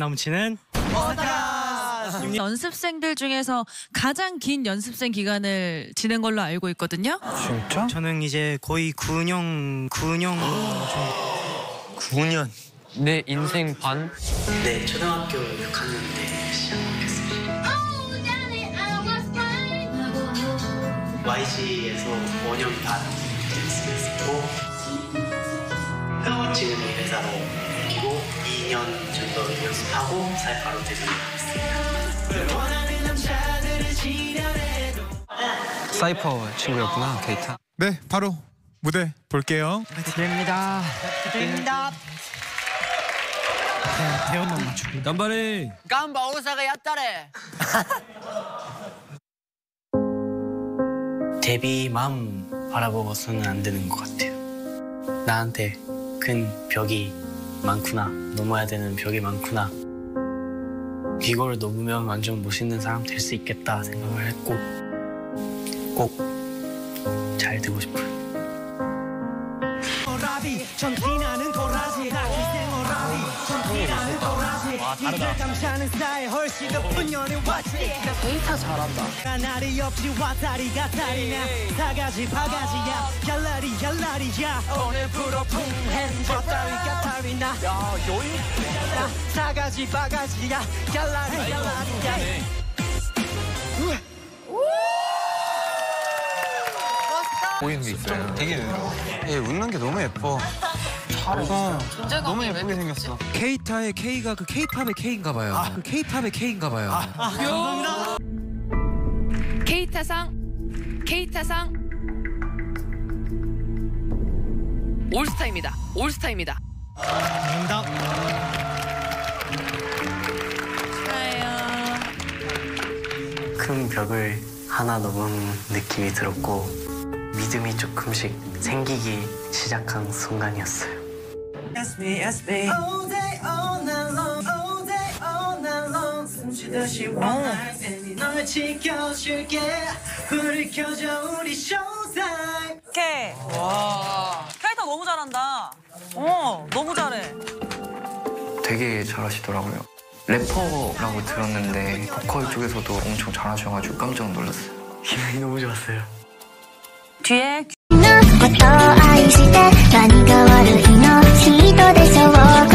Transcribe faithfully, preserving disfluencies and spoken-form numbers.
넘치는 연습생들 중에서 가장 긴 연습생 기간을 지낸 걸로 알고 있거든요. 진짜? 저는 이제 거의 구 년, 구 년 구 년. 내 인생 반? 네, 초등학교 육 학년 때 시작했습니다. 와이지에서 오 년 반 연습했고 지금 이 회사로 옮기고 이 년 정도 연습하고 사이파로 데뷔했습니다. 사이퍼 친구였구나, 케이타. 네, 바로 무대 볼게요. 드립니다. 드립니다. 대원만 맞추고. 간발이. 간바 오사가 얕다래. 데뷔만 바라보고서는 안 되는 것 같아요. 나한테 큰 벽이 많구나. 넘어야 되는 벽이 많구나. 이걸 넘으면 완전 멋있는 사람 될 수 있겠다 생각을 했고 꼭 잘 되고 싶어요. 와, 다르다. 케이타 잘한다. 야, 요인. 사가지 바가지야. 갤라리 갤라리야. 보이는 게 있어요. 되게 얘 웃는 게 너무 예뻐. 어, 너무 예쁘게 생겼어. 케이타의 K가 그 K-팝의 K인가 봐요. 그 K-팝의 K인가 봐요. 감사합니다. 케이타상 케이타상 올스타입니다. 올스타입니다. 감사합니다. 큰 벽을 하나 넘은 느낌이 들었고 믿음이 조금씩 생기기 시작한 순간이었어요. 에스비 에스비 All day all night long All day all night long 숨쉬듯이 원할 테니 널 지켜줄게 불을 켜줘 우리 showtime. 오케이. 와. 케이타 너무 잘한다. 어, 너무 잘해. 되게 잘하시더라고요. 래퍼라고 들었는데 보컬 쪽에서도 엄청 잘하셔가지고 깜짝 놀랐어요. 기분이 너무 좋았어요. 뒤에 のことを愛して何が悪いの人でしょう